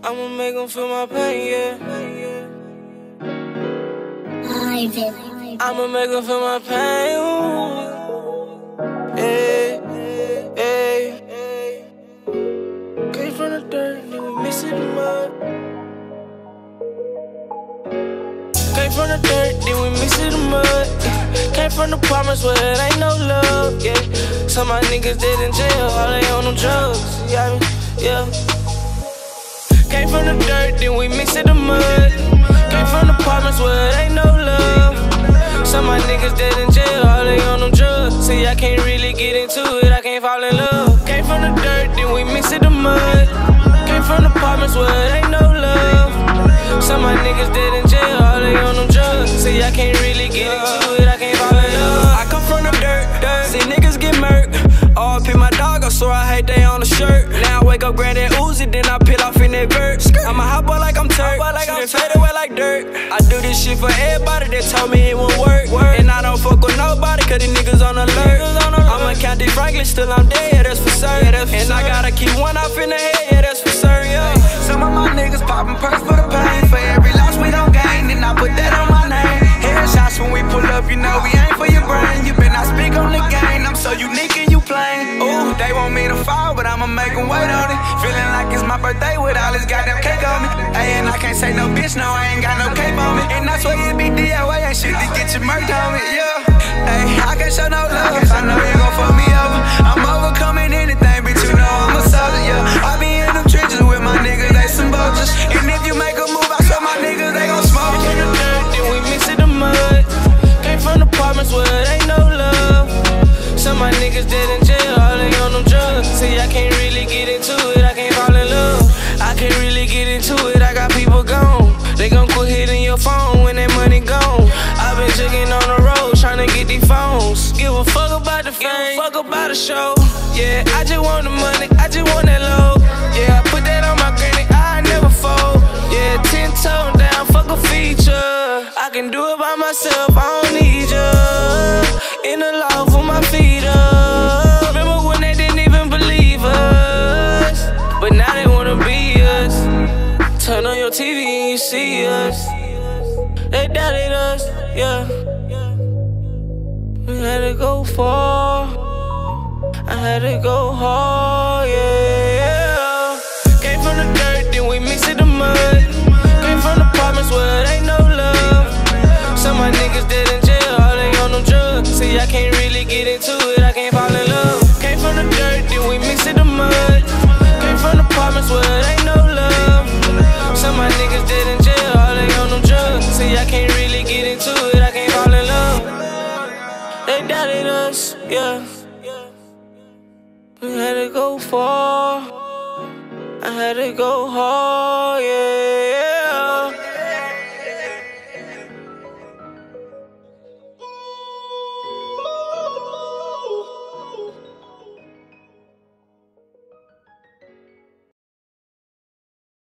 I'ma make them feel my pain, yeah. I'ma make them feel my pain, ooh. Hey, hey. Came from the dirt, then we mix it in the mud. Came from the dirt, then we mix it in the mud. Came from the promise where it ain't no love, yeah. Some of my niggas dead in jail, all they on them drugs, yeah. Came from the dirt, then we mix it in the mud. Came from the promise where it ain't no love. Some of my niggas dead in jail, all they on them drugs. See, I can't really get into it, I can't fall in love. Came from the dirt, then we mix it in the mud. Came from the promise where it ain't no love. Some of my niggas dead in jail, all they on them drugs. See, I can't really get into it, I can't fall in love. I come from the dirt, see niggas get murked. RP my dog, I swear I hate they on the shirt. Now I wake up, grab that Uzi, then I peel off in that vert. I'm a hot boy like I'm Turk, should've fade away like dirt. I do this shit for everybody that told me it won't work. And I don't fuck with nobody, cause these niggas on alert. I'ma count these Franklin, still I'm dead, yeah, that's for certain. And I gotta keep one off in the head, yeah, that's for certain, yeah. Some of my niggas poppin' perks for the pain. For every loss we don't gain, then I put that on my name. Headshots when we pull up, you know we ain't for your brain. You better not speak on the game, I'm so unique and you plain. Ooh, they want me to fall, but I'ma make them wait on it. Feeling like it's my birthday with all this goddamn cake on me. Ay, and I can't say no bitch, no, I ain't got no cape on me. And that's why you be DIY, ain't shit to get your murked on me, yeah. Ay, I can't show no love, I know you gon' fuck me over. I'm overcoming anything, bitch, you know I'm a soldier, yeah. I be in them trenches with my niggas, they some vultures. And if you make a move, I show my niggas, they gon' smoke you. Came from the dirt, then we mix it in the mud. Came from the apartments where it ain't no love. Some of my niggas dead in jail, all they on them drugs. See, I can't really get into it, I can't fall in love. I can't really get into it, I got people gone. They gon' quit hitting your phone when that money gone. I been jigging on the road, tryna get these phones. Give a fuck about the fame, fuck about the show. Yeah, I just want the money, I just want that low. Yeah, I put that on my granny, I never fold. Yeah, 10 toes down, fuck a feature. I can do it by myself, I don't need ya. In the loft with my feet up. Remember when they didn't even believe us, but now they wanna be us. Turn on your TV and you see us. They doubted us, yeah. We had to go far, I had to go hard, yeah. Came from the dirt, then we mix it in the mud. Came from the apartments where it ain't no love. Some of my niggas dead in jail, all they on them drugs. See, I can't really get into it, I can't fall in love. Came from the dirt, then we mix it in the mud. Came from the apartments where it ain't no love. Some of my niggas dead in jail, all they on them drugs. See, I can't really get into it, I can't fall in love. They doubted us, yeah. We had to go far, I had to go hard, yeah.